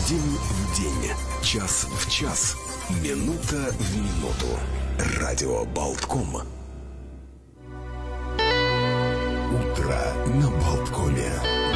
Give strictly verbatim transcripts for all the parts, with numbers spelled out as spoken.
День в день, час в час, минута в минуту. Радио Болтком. Утро на Болткоме.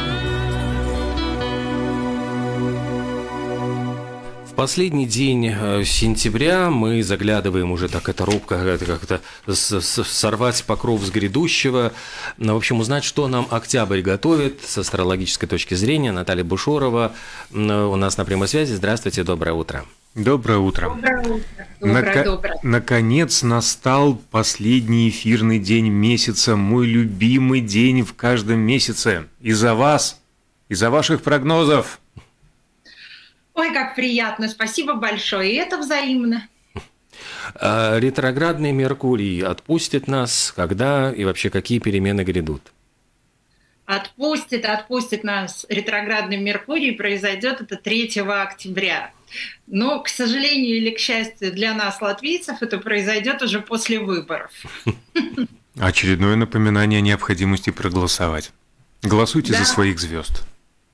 В последний день сентября мы заглядываем уже так, это робко, как-то сорвать покров с грядущего. В общем, узнать, что нам октябрь готовит с астрологической точки зрения. Наталья Бушорова у нас на прямой связи. Здравствуйте, доброе утро. Доброе утро. Доброе утро. Доброе, Нака- доброе. Наконец настал последний эфирный день месяца, мой любимый день в каждом месяце. Из-за вас, из-за ваших прогнозов. Ой, как приятно, спасибо большое, и это взаимно. А ретроградный Меркурий отпустит нас, когда и вообще какие перемены грядут? Отпустит, отпустит нас ретроградный Меркурий, произойдет это третьего октября. Но, к сожалению или к счастью для нас, латвийцев, это произойдет уже после выборов. Очередное напоминание о необходимости проголосовать. Голосуйте Да. за своих звезд.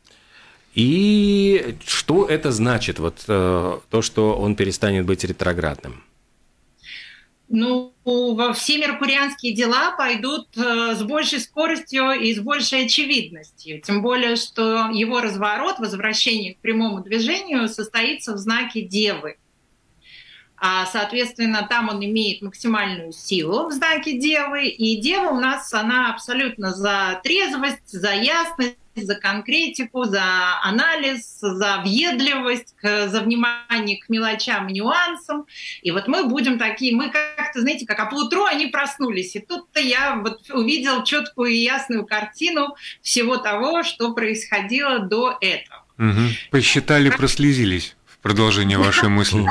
И что это значит, вот э, то, что он перестанет быть ретроградным? Ну, во все меркурианские дела пойдут э, с большей скоростью и с большей очевидностью. Тем более, что его разворот, возвращение к прямому движению состоится в знаке Девы. А, соответственно, там он имеет максимальную силу в знаке Девы. И Дева у нас, она абсолютно за трезвость, за ясность, за конкретику, за анализ, за въедливость, за внимание к мелочам и нюансам. И вот мы будем такие, мы как-то, знаете, как а поутру они проснулись. И тут-то я вот увидел четкую и ясную картину всего того, что происходило до этого. Угу. Посчитали, прослезились в продолжение вашей мысли.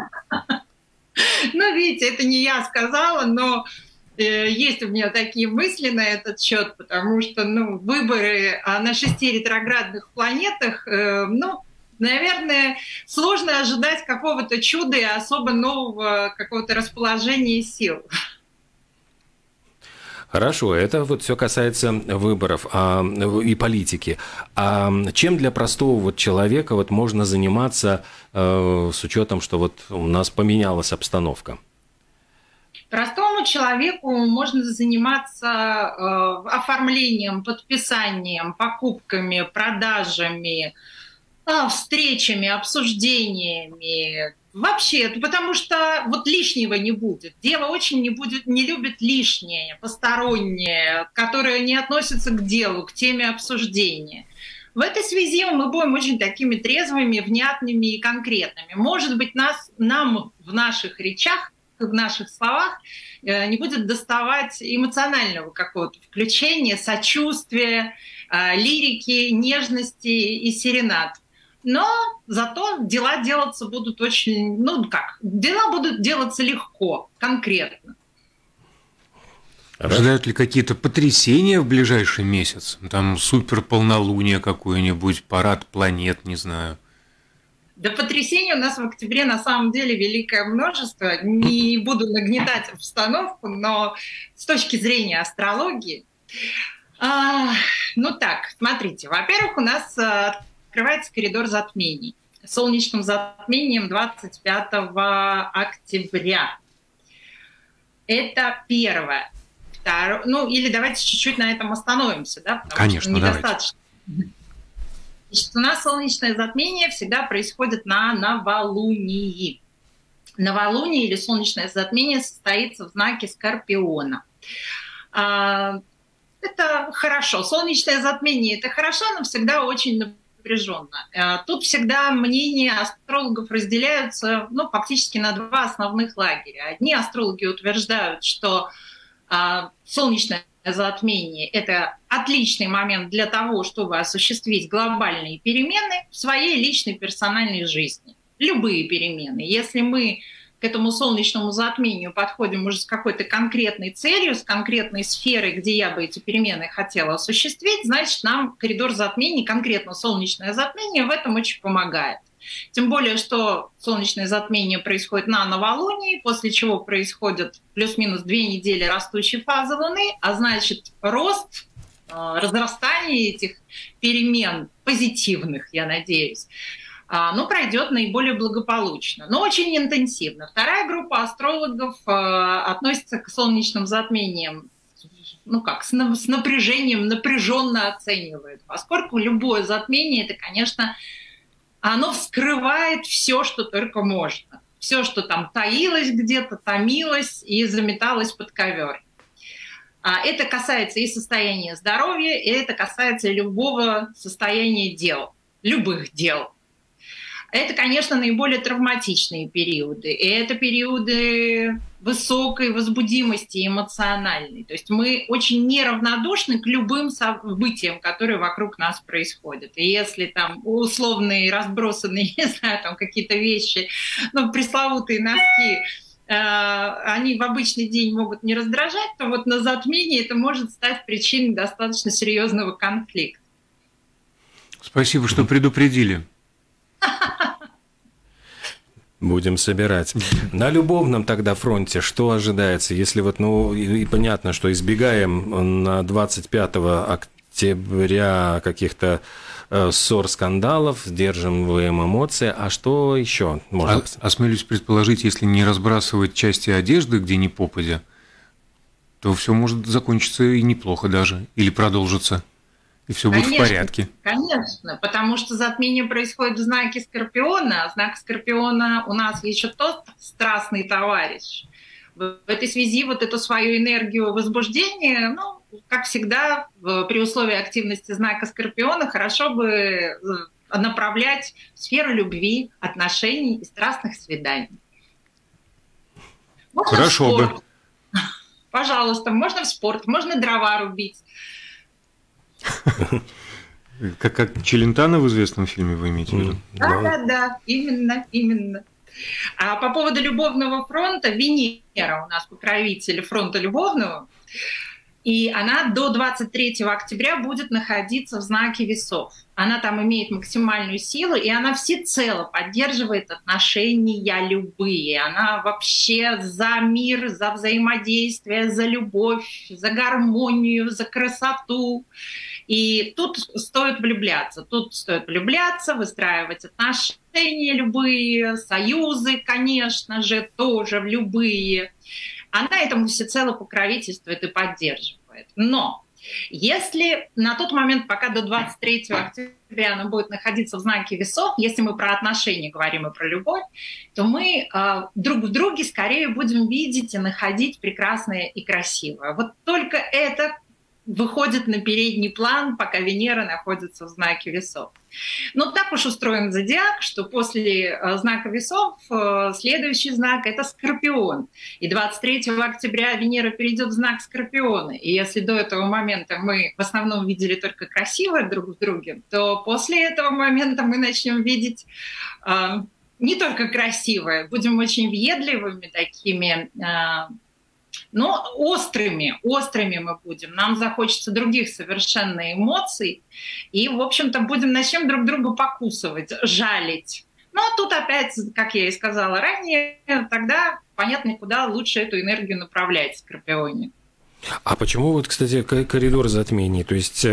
Ну, видите, это не я сказала, но э, есть у меня такие мысли на этот счет, потому что, ну, выборы а, на шести ретроградных планетах, э, ну, наверное, сложно ожидать какого-то чуда и особо нового какого-то расположения сил. Хорошо, это вот все касается выборов а, и политики. А чем для простого вот человека вот можно заниматься э, с учетом, что вот у нас поменялась обстановка? Простому человеку можно заниматься э, оформлением, подписанием, покупками, продажами, э, встречами, обсуждениями. Вообще, потому что вот лишнего не будет. Дева очень не, будет, не любит лишнее, постороннее, которое не относится к делу, к теме обсуждения. В этой связи мы будем очень такими трезвыми, внятными и конкретными. Может быть, нас, нам в наших речах, в наших словах э, не будет доставать эмоционального какого-то включения, сочувствия, э, лирики, нежности и серенад. Но зато дела делаться будут очень, ну как, дела будут делаться легко, конкретно. Ожидают ли какие-то потрясения в ближайший месяц? Там суперполнолуние какое-нибудь, парад планет, не знаю. Да, потрясений у нас в октябре на самом деле великое множество. Не буду нагнетать обстановку, но с точки зрения астрологии... А, ну так, смотрите, во-первых, у нас... открывается коридор затмений. Солнечным затмением двадцать пятого октября. Это первое. Второе, ну, или давайте чуть-чуть на этом остановимся, да, потому Конечно, что недостаточно. Давайте. Значит, у нас солнечное затмение всегда происходит на новолунии. Новолуние или солнечное затмение состоится в знаке Скорпиона. Это хорошо. Солнечное затмение – это хорошо, но всегда очень напряженно. Тут всегда мнения астрологов разделяются, ну, фактически на два основных лагеря. Одни астрологи утверждают, что а, солнечное затмение – это отличный момент для того, чтобы осуществить глобальные перемены в своей личной персональной жизни. Любые перемены. Если мы к этому солнечному затмению подходим уже с какой-то конкретной целью, с конкретной сферой, где я бы эти перемены хотела осуществить, значит, нам коридор затмений, конкретно солнечное затмение, в этом очень помогает. Тем более, что солнечное затмение происходит на новолунии, после чего происходит плюс-минус две недели растущей фазы Луны, а значит, рост, разрастание этих перемен позитивных, я надеюсь, ну, пройдет наиболее благополучно, но очень интенсивно. Вторая группа астрологов относится к солнечным затмениям, ну как, с напряжением, напряженно оценивает, поскольку любое затмение, это, конечно, оно вскрывает все, что только можно. Все, что там таилось где-то, томилось и заметалось под ковер. Это касается и состояния здоровья, и это касается любого состояния дел, любых дел. Это, конечно, наиболее травматичные периоды. И это периоды высокой возбудимости эмоциональной. То есть мы очень неравнодушны к любым событиям, которые вокруг нас происходят. И если там условные разбросанные, не знаю, там какие-то вещи, ну, пресловутые носки, э, они в обычный день могут не раздражать, то вот на затмении это может стать причиной достаточно серьезного конфликта. Спасибо, что предупредили. Будем собирать. На любовном тогда фронте что ожидается? Если вот, ну, и понятно, что избегаем на двадцать пятого октября каких-то э, ссор, скандалов, сдерживаем эмоции, а что еще можно? А, осмелюсь предположить, если не разбрасывать части одежды, где ни попадя, то все может закончиться и неплохо даже, или продолжиться. И все будет конечно, в порядке. Конечно, потому что затмение происходит в знаке Скорпиона, а знак Скорпиона у нас еще тот страстный товарищ. В этой связи вот эту свою энергию возбуждения, ну, как всегда, при условии активности знака Скорпиона, хорошо бы направлять в сферу любви, отношений и страстных свиданий. Можно хорошо бы. Пожалуйста, можно в спорт, можно дрова рубить. Как, как Челентано в известном фильме, вы имеете в виду? Да, да, да, именно, именно. А по поводу любовного фронта, Венера у нас покровитель фронта любовного, и она до двадцать третьего октября будет находиться в знаке Весов. Она там имеет максимальную силу, и она всецело поддерживает отношения любые. Она вообще за мир, за взаимодействие, за любовь, за гармонию, за красоту. И тут стоит влюбляться. Тут стоит влюбляться, выстраивать отношения любые, союзы, конечно же, тоже любые. Она этому всецело покровительствует и поддерживает. Но если на тот момент, пока до двадцать третьего октября она будет находиться в знаке Весов, если мы про отношения говорим и про любовь, то мы э, друг в друге скорее будем видеть и находить прекрасное и красивое. Вот только это выходит на передний план, пока Венера находится в знаке Весов. Но так уж устроен зодиак, что после знака Весов следующий знак — это Скорпион. И двадцать третьего октября Венера перейдет в знак Скорпиона. И если до этого момента мы в основном видели только красивое друг в друге, то после этого момента мы начнем видеть э, не только красивое, будем очень въедливыми такими, э, но острыми, острыми мы будем. Нам захочется других совершенно эмоций. И, в общем-то, будем начнем друг друга покусывать, жалить. Ну, а тут опять, как я и сказала ранее, тогда понятно, куда лучше эту энергию направлять в Скорпионе. А почему вот, кстати, коридор затмений? То есть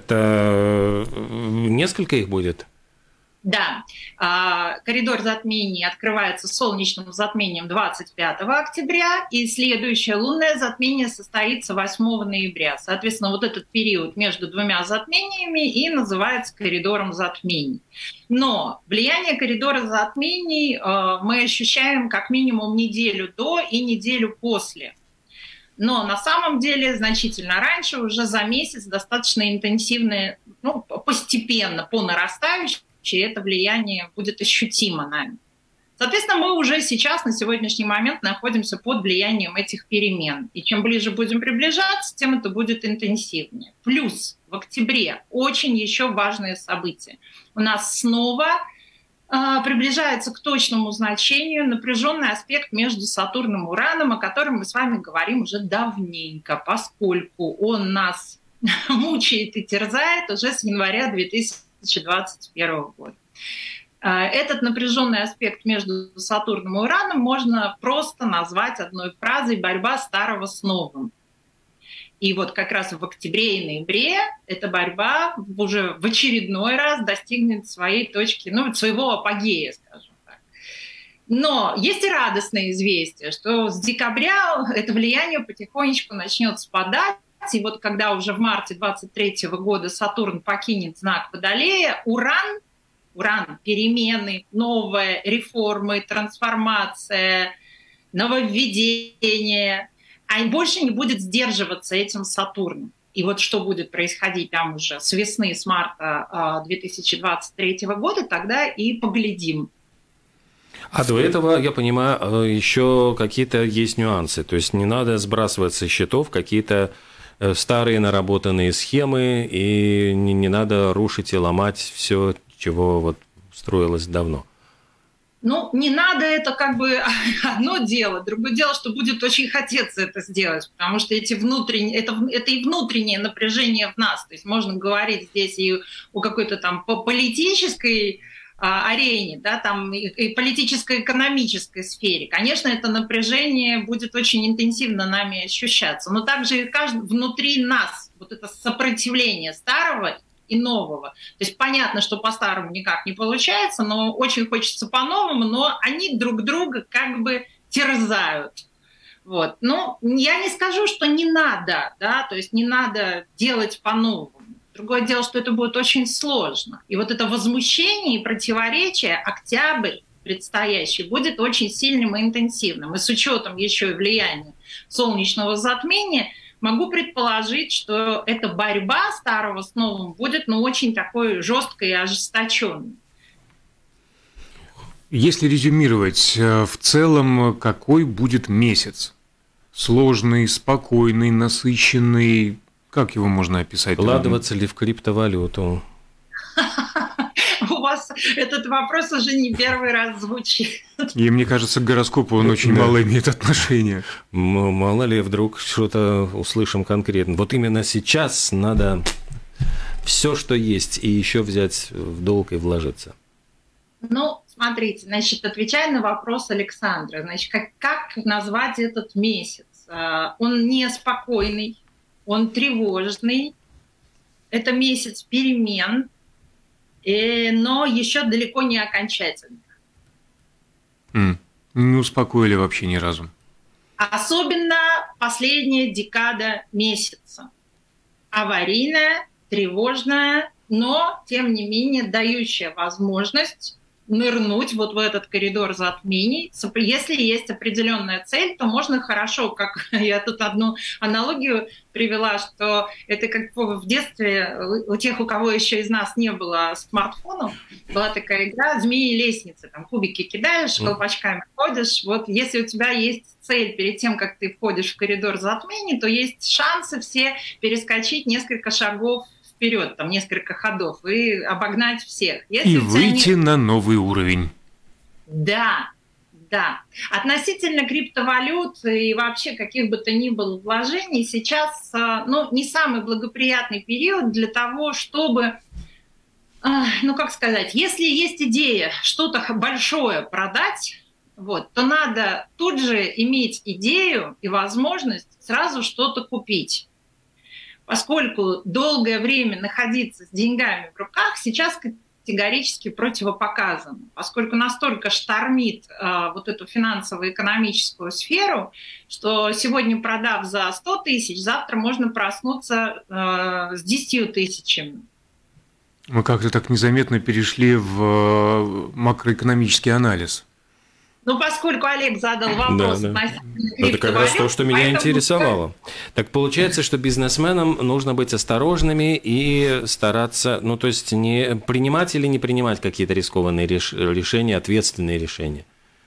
это несколько их будет? Да, коридор затмений открывается солнечным затмением двадцать пятого октября, и следующее лунное затмение состоится восьмого ноября. Соответственно, вот этот период между двумя затмениями и называется коридором затмений. Но влияние коридора затмений мы ощущаем как минимум неделю до и неделю после. Но на самом деле значительно раньше, уже за месяц, достаточно интенсивное, ну, постепенно, по нарастающей, это влияние будет ощутимо нами. Соответственно, мы уже сейчас, на сегодняшний момент, находимся под влиянием этих перемен. И чем ближе будем приближаться, тем это будет интенсивнее. Плюс в октябре очень еще важное событие. У нас снова э, приближается к точному значению напряженный аспект между Сатурном и Ураном, о котором мы с вами говорим уже давненько, поскольку он нас мучает и терзает уже с января две тысячи двадцать первого года. Этот напряженный аспект между Сатурном и Ураном можно просто назвать одной фразой «борьба старого с новым». И вот как раз в октябре и ноябре эта борьба уже в очередной раз достигнет своей точки, ну, своего апогея, скажем так. Но есть и радостное известие, что с декабря это влияние потихонечку начнет спадать. И вот когда уже в марте двадцать третьего года Сатурн покинет знак Водолея, Уран, Уран, перемены, новые реформы, трансформация, нововведение, а больше не будет сдерживаться этим Сатурном. И вот что будет происходить там уже с весны, с марта две тысячи двадцать третьего года, тогда и поглядим. А до этого, я понимаю, еще какие-то есть нюансы. То есть не надо сбрасывать со счетов какие-то старые наработанные схемы, и не, не надо рушить и ломать все, чего вот строилось давно. Ну, не надо, это как бы одно дело. Другое дело, что будет очень хотеться это сделать, потому что эти внутренние, это, это и внутреннее напряжение в нас. То есть можно говорить здесь и о какой-то там политической а, арене, да, там, и, и политическо-экономической сфере. Конечно, это напряжение будет очень интенсивно нами ощущаться, но также и каждый, внутри нас вот это сопротивление старого и нового. То есть понятно, что по-старому никак не получается, но очень хочется по-новому, но они друг друга как бы терзают. Вот. Но я не скажу, что не надо, да, то есть не надо делать по-новому. Другое дело, что это будет очень сложно. И вот это возмущение и противоречие, октябрь предстоящий, будет очень сильным и интенсивным. И с учетом еще и влияния солнечного затмения, могу предположить, что эта борьба старого с новым будет, ну, очень такой жесткой и ожесточенной. Если резюмировать, в целом, какой будет месяц? Сложный, спокойный, насыщенный? Как его можно описать? Вкладываться ли в криптовалюту? У вас этот вопрос уже не первый раз звучит. И мне кажется, к гороскопу он очень мало имеет отношения. Мало ли, вдруг что-то услышим конкретно. Вот именно сейчас надо все, что есть, и еще взять в долг и вложиться. Ну, смотрите, значит, отвечая на вопрос Александра, значит, как, как назвать этот месяц? Он неспокойный, он тревожный, это месяц перемен, но еще далеко не окончательных. Mm. Не успокоили вообще ни разу. Особенно последняя декада месяца. Аварийная, тревожная, но, тем не менее, дающая возможность нырнуть вот в этот коридор затмений. Если есть определенная цель, то можно хорошо, как я тут одну аналогию привела, что это как в детстве у тех, у кого еще из нас не было смартфонов, была такая игра «Змеи и лестницы». Там кубики кидаешь, колпачками ходишь. Вот если у тебя есть цель перед тем, как ты входишь в коридор затмений, то есть шансы все перескочить несколько шагов вперед, там несколько ходов, и обогнать всех. Если и выйти не... на новый уровень. Да, да. Относительно криптовалют и вообще каких бы то ни было вложений, сейчас, ну, не самый благоприятный период для того, чтобы, ну, как сказать, если есть идея что-то большое продать, вот, то надо тут же иметь идею и возможность сразу что-то купить. Поскольку долгое время находиться с деньгами в руках сейчас категорически противопоказано, поскольку настолько штормит э, вот эту финансово-экономическую сферу, что сегодня, продав за сто тысяч, завтра можно проснуться э, с десятью тысячами. Мы как-то так незаметно перешли в макроэкономический анализ. Ну, поскольку Олег задал вопрос, да, да. Это как раз то, что меня интересовало. Так получается, что бизнесменам нужно быть осторожными и стараться, ну, то есть не принимать или не принимать какие-то рискованные реш... решения, ответственные решения.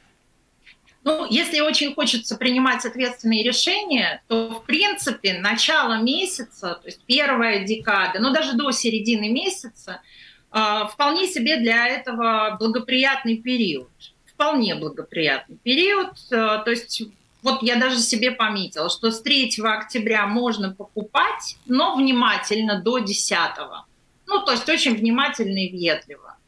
Ну, если очень хочется принимать ответственные решения, то, в принципе, начало месяца, то есть первая декада, ну, даже до середины месяца, вполне себе для этого благоприятный период. Вполне благоприятный период. То есть вот я даже себе пометила, что с третьего октября можно покупать, но внимательно до десятого. Ну, то есть очень внимательно и въедливо.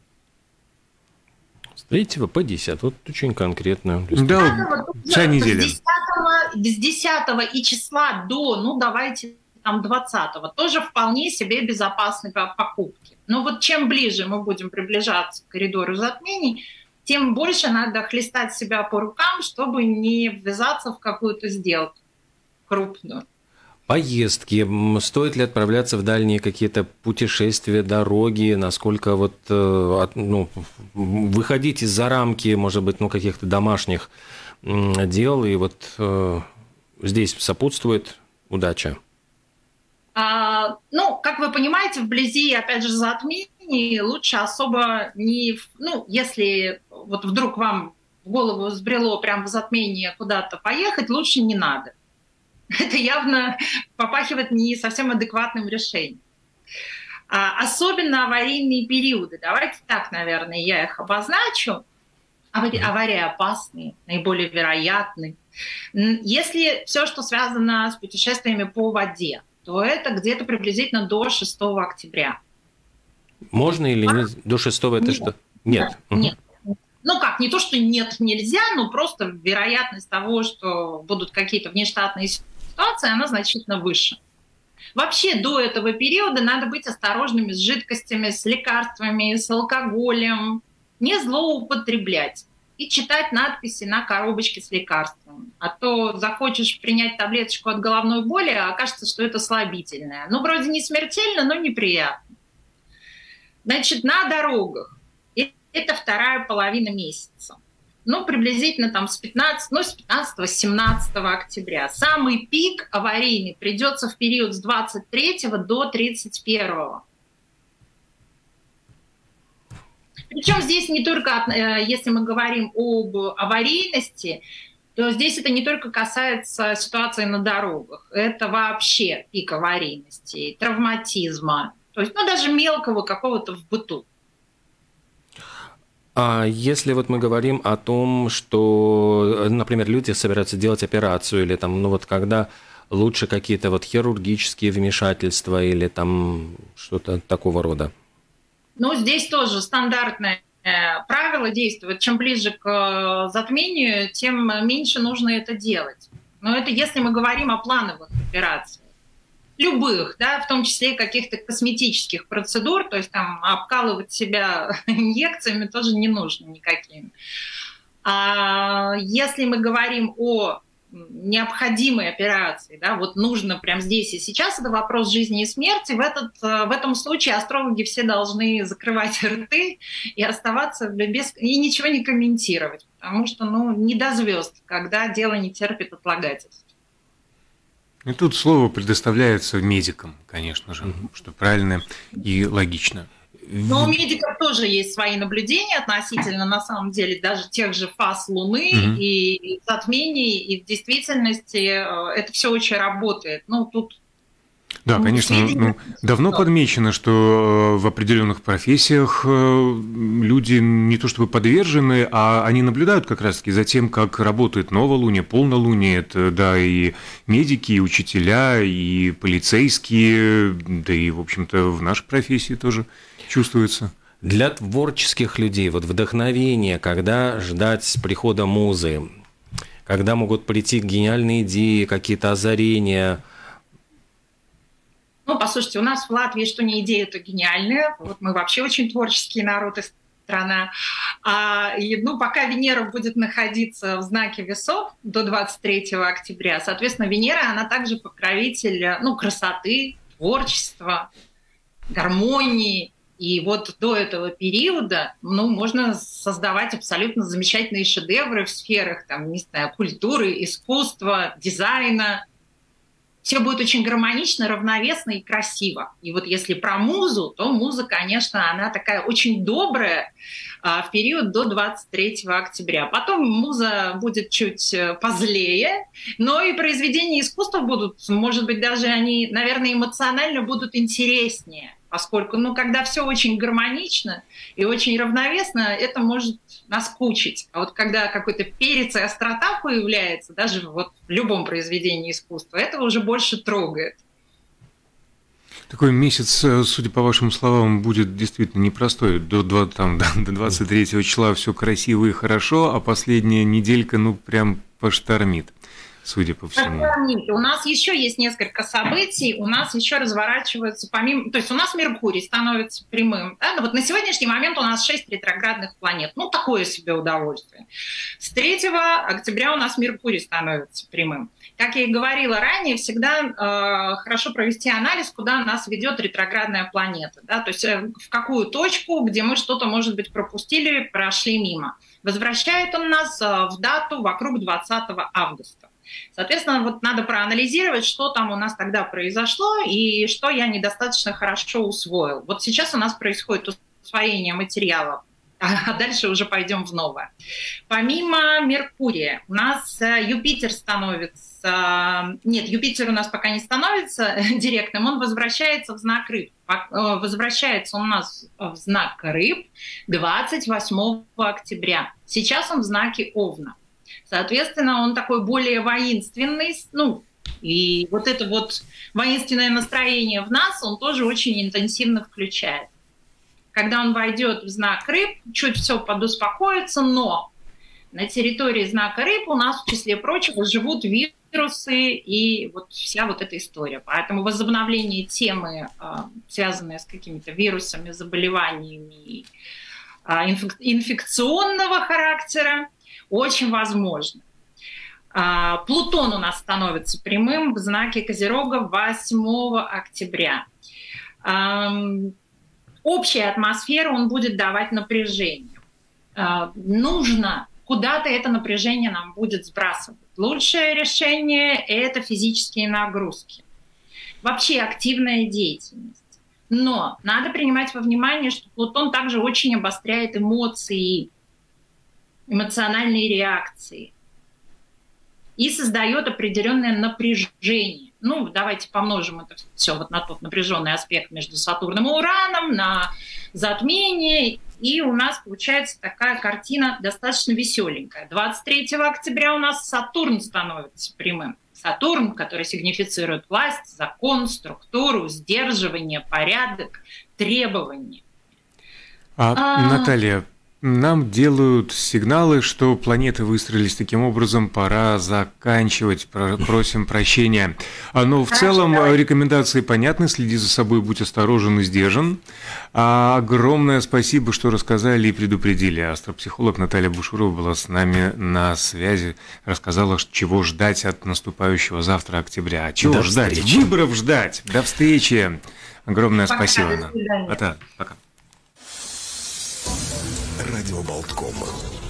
С третьего по десятое. Вот очень конкретно. Да, вся неделя. С десятого и числа до, ну, давайте там, двадцатого, тоже вполне себе безопасны по покупке. Но вот чем ближе мы будем приближаться к коридору затмений, тем больше надо хлестать себя по рукам, чтобы не ввязаться в какую-то сделку крупную. Поездки. Стоит ли отправляться в дальние какие-то путешествия, дороги? Насколько вот, ну, выходить из-за рамки, может быть, ну, каких-то домашних дел? И вот здесь сопутствует удача. А, ну, как вы понимаете, вблизи, опять же, затмений лучше особо не... Ну, если вот вдруг вам в голову взбрело прямо в затмении куда-то поехать, лучше не надо. Это явно попахивает не совсем адекватным решением. А, особенно аварийные периоды. Давайте так, наверное, я их обозначу. Авари- аварии опасные, наиболее вероятны. Если все, что связано с путешествиями по воде, то это где-то приблизительно до шестого октября. Можно или не? До шестого это нет. что? Нет. Нет. Угу. Ну как, не то, что нет, нельзя, но просто вероятность того, что будут какие-то внештатные ситуации, она значительно выше. Вообще до этого периода надо быть осторожными с жидкостями, с лекарствами, с алкоголем, не злоупотреблять и читать надписи на коробочке с лекарствами. А то захочешь принять таблеточку от головной боли, а окажется, что это слабительное. Ну, вроде не смертельно, но неприятно. Значит, на дорогах это вторая половина месяца. Ну, приблизительно там с пятнадцатого, ну, с пятнадцатого, семнадцатого октября. Самый пик аварийный придется в период с двадцать третьего до тридцать первого. Причем здесь не только, если мы говорим об аварийности, то здесь это не только касается ситуации на дорогах, это вообще пик аварийности, травматизма, то есть, ну, даже мелкого какого-то в быту. А если вот мы говорим о том, что, например, люди собираются делать операцию, или там, ну вот когда лучше какие-то вот хирургические вмешательства или там что-то такого рода? Ну, здесь тоже стандартное правило действует. Чем ближе к затмению, тем меньше нужно это делать. Но это если мы говорим о плановых операциях. Любых, да, в том числе каких-то косметических процедур, то есть там обкалывать себя инъекциями тоже не нужно никакими. А если мы говорим о необходимой операции, да, вот нужно прямо здесь и сейчас, это вопрос жизни и смерти, в, этот, в этом случае астрологи все должны закрывать рты и оставаться без... и ничего не комментировать, потому что, ну, не до звезд, когда дело не терпит отлагательств. И тут слово предоставляется медикам, конечно же, mm-hmm. что правильно и логично. Но у медиков тоже есть свои наблюдения относительно, на самом деле, даже тех же фаз Луны mm-hmm. и затмений, и в действительности это все очень работает. Ну, тут... Да, конечно, ну, давно подмечено, что в определенных профессиях люди не то чтобы подвержены, а они наблюдают как раз-таки за тем, как работает новолуние, полнолуние. Это, да, и медики, и учителя, и полицейские, да и, в общем-то, в нашей профессии тоже чувствуется. Для творческих людей вот вдохновение, когда ждать прихода музы, когда могут прийти гениальные идеи, какие-то озарения. Ну, послушайте, у нас в Латвии что не идея, то гениальная. Вот мы вообще очень творческий народ и страна. А, и, ну, пока Венера будет находиться в знаке весов до двадцать третьего октября, соответственно, Венера, она также покровитель, ну, красоты, творчества, гармонии. И вот до этого периода, ну, можно создавать абсолютно замечательные шедевры в сферах, там, не знаю, культуры, искусства, дизайна. Все будет очень гармонично, равновесно и красиво. И вот если про музу, то муза, конечно, она такая очень добрая а, в период до двадцать третьего октября. Потом муза будет чуть позлее, но и произведения искусства будут, может быть, даже они, наверное, эмоционально будут интереснее. Поскольку, ну, когда все очень гармонично и очень равновесно, это может наскучить. А вот когда какой-то перец и острота появляется, даже вот в любом произведении искусства, это уже больше трогает. Такой месяц, судя по вашим словам, будет действительно непростой. До, там, до двадцать третьего числа все красиво и хорошо, а последняя неделька, ну, прям поштормит. судя по всему. У нас еще есть несколько событий, у нас еще разворачиваются помимо... То есть у нас Меркурий становится прямым. Да? Но вот на сегодняшний момент у нас шесть ретроградных планет. Ну, такое себе удовольствие. С третьего октября у нас Меркурий становится прямым. Как я и говорила ранее, всегда э, хорошо провести анализ, куда нас ведет ретроградная планета. Да? То есть э, в какую точку, где мы что-то, может быть, пропустили, прошли мимо. Возвращает он нас в дату вокруг двадцатого августа. Соответственно, вот надо проанализировать, что там у нас тогда произошло и что я недостаточно хорошо усвоил. Вот сейчас у нас происходит усвоение материала, а дальше уже пойдем в новое. Помимо Меркурия у нас Юпитер становится... Нет, Юпитер у нас пока не становится директным, он возвращается в знак Рыб. Возвращается у нас в знак Рыб двадцать восьмого октября. Сейчас он в знаке Овна. Соответственно, он такой более воинственный. Ну, и вот это вот воинственное настроение в нас он тоже очень интенсивно включает. Когда он войдет в знак Рыб, чуть все подуспокоится, но на территории знака Рыб у нас, в числе прочего, живут вирусы и вот вся вот эта история. Поэтому возобновление темы, связанные с какими-то вирусами, заболеваниями инфекционного характера, очень возможно. Плутон у нас становится прямым в знаке Козерога восьмого октября. Общая атмосфера он будет давать напряжение. Нужно куда-то это напряжение нам будет сбрасывать. Лучшее решение – это физические нагрузки. Вообще активная деятельность. Но надо принимать во внимание, что Плутон также очень обостряет эмоции, эмоциональные реакции и создает определенное напряжение. Ну, давайте помножим это все вот на тот напряженный аспект между Сатурном и Ураном, на затмение, и у нас получается такая картина достаточно веселенькая. двадцать третьего октября у нас Сатурн становится прямым. Сатурн, который сигнифицирует власть, закон, структуру, сдерживание, порядок, требования. А, а... Наталья, нам делают сигналы, что планеты выстроились таким образом, пора заканчивать, просим прощения. Но в Хорошо, целом давай. Рекомендации понятны, следи за собой, будь осторожен и сдержан. А огромное спасибо, что рассказали и предупредили. Астропсихолог Наталья Бушурова была с нами на связи, рассказала, чего ждать от наступающего завтра октября. Чего До ждать? Встречи. Выборов ждать. До встречи. Огромное пока, спасибо. Пока. Радио Болтком.